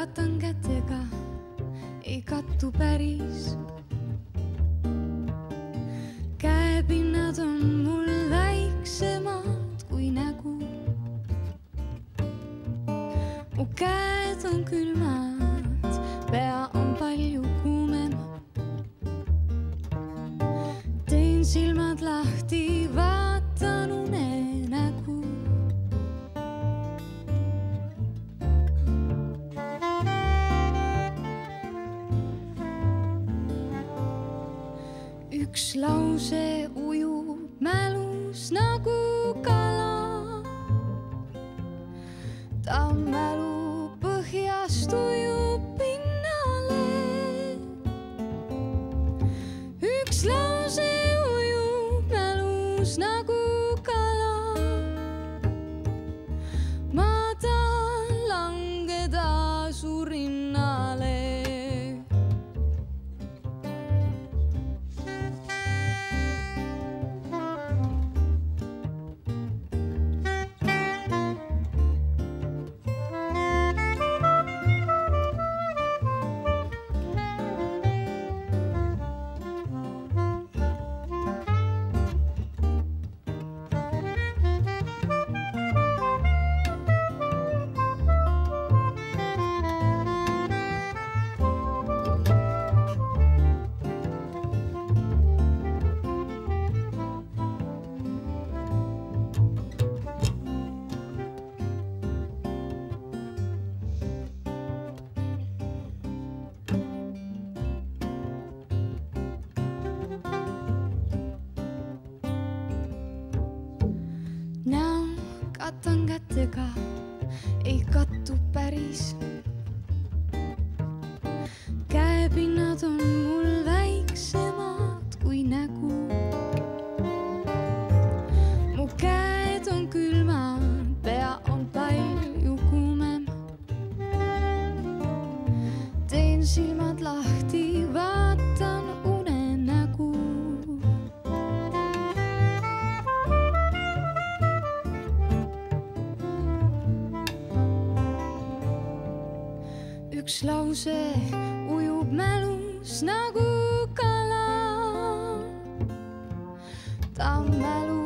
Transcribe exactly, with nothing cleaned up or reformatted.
katan kätega, ei kattu päris. Käepinnad on mul väiksemad kui nägu. Mu käed on külmad, pea on palju kuumem. Teen silmad lahti, vaatan unenägu. Üks lause ujub mälus nagu kala. Ta mälu põhjast ujub pinnale. Üks lause ujub mälus nagu kala. Ma tahan langeda su rinnale. Katan kätega, ei kattu päris. Käepinnad on mul väiksemad kui nägu. Mu käed on külmad, pea on palju kuumem. Teen silmad lahti, vaatan unenägu. Üks lause ujub mälus nagu kala. Ta mälu